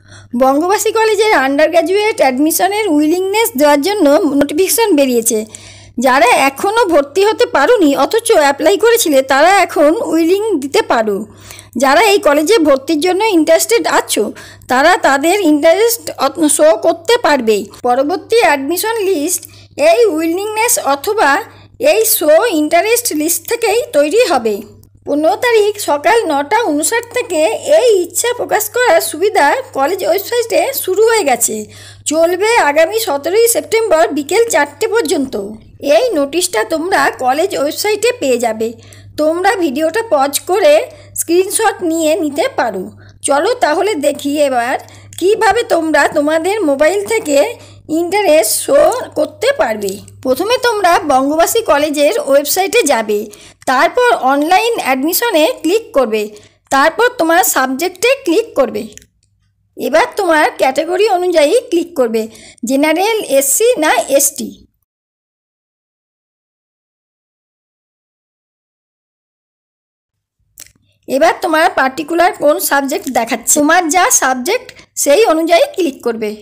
বঙ্গবাসী কলেজের under graduate অ্যাডমিশনের willingness দেওয়ার জন্য নোটিফিকেশান বেরিয়েছে। যারা এখনও ভর্তি হতে পারোনি অথচ অ্যাপ্লাই করেছিলে তারা এখন উইলিং দিতে পারো। যারা এই কলেজে ভর্তির জন্য ইন্টারেস্টেড আছো তারা তাদের ইন্টারেস্ট শো করতে পারবে। পরবর্তী অ্যাডমিশন লিস্ট এই উইলিংনেস অথবা এই শো ইন্টারেস্ট লিস্ট থেকেই তৈরি হবে। 15 তারিখ সকাল 9:59 থেকে এই ইচ্ছা প্রকাশ করার সুবিধা কলেজ ওয়েবসাইটে শুরু হয়ে গেছে। চলবে আগামী 17 সেপ্টেম্বর বিকেল 4টে পর্যন্ত। এই নোটিশটা তোমরা কলেজ ওয়েবসাইটে পেয়ে যাবে। তোমরা ভিডিওটা পজ করে স্ক্রিনশট নিয়ে নিতে পারো। চলো তাহলে দেখি এবার কিভাবে তোমরা তোমাদের মোবাইল থেকে ইন্টারেস্ট শো করতে পারবে। প্রথমে তোমরা বঙ্গবাসী কলেজের ওয়েবসাইটে যাবে, তারপর অনলাইন অ্যাডমিশনে ক্লিক করবে, তারপর তোমার সাবজেক্টে ক্লিক করবে। এবার তোমার ক্যাটাগরি অনুযায়ী ক্লিক করবে, জেনারেল, এসসি না এসটি। এবার তোমার পার্টিকুলার কোন সাবজেক্ট দেখাচ্ছে, তোমার যা সাবজেক্ট সেই অনুযায়ী ক্লিক করবে।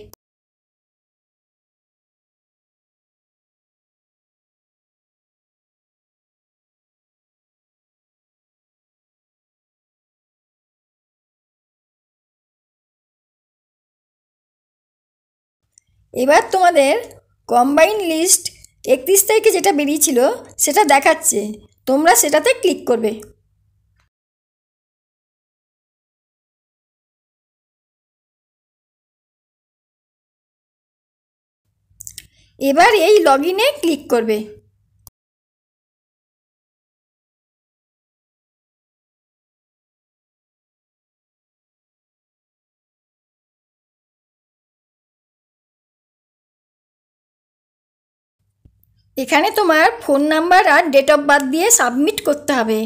এবার তোমাদের কম্বাইন লিস্ট 31 তারিখে যেটা বেরিয়েছিল সেটা দেখাচ্ছে, তোমরা সেটাতে ক্লিক করবে। এবার এই লগইনে ক্লিক করবে। এখানে তোমার ফোন নাম্বার আর ডেট অফ বার্থ দিয়ে সাবমিট করতে হবে।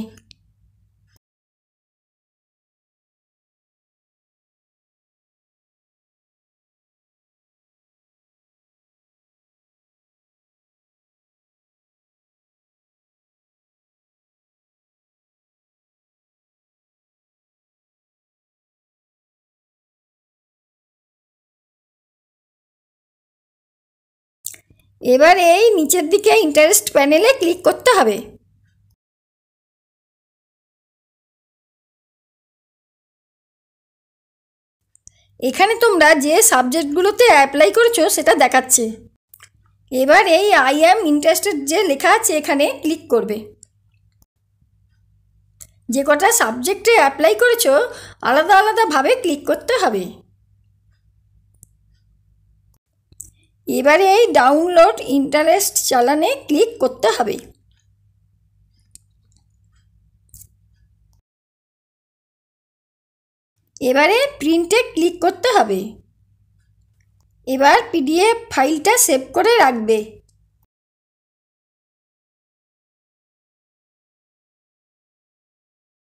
এবার এই নিচের দিকে ইন্টারেস্ট প্যানেলে ক্লিক করতে হবে। এখানে তোমরা যে সাবজেক্টগুলোতে অ্যাপ্লাই করেছো সেটা দেখাচ্ছে। এবার এই আই অ্যাম ইন্টারেস্টেড যে লেখা আছে এখানে ক্লিক করবে। যে কটা সাবজেক্টে অ্যাপ্লাই করেছো আলাদা আলাদাভাবে ক্লিক করতে হবে। এবারে এই ডাউনলোড ইন্টারেস্ট চালানে ক্লিক করতে হবে। এবারে প্রিন্টে ক্লিক করতে হবে। এবার পিডিএফ ফাইলটা সেভ করে রাখবে।